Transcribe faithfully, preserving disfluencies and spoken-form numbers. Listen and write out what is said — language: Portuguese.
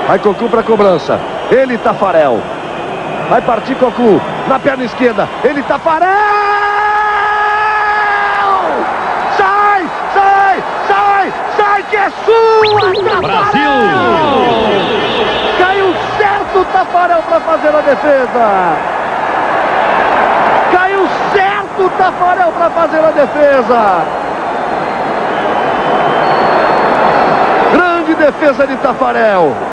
Vai Cocu para cobrança. Ele, Tafarel. Vai partir Cocu. Na perna esquerda. Ele, Tafarel. Sai, sai, sai, sai, que é sua, Tafarel. Brasil. Caiu certo o Tafarel para fazer a defesa. Caiu certo o Tafarel para fazer a defesa. Grande defesa de Tafarel.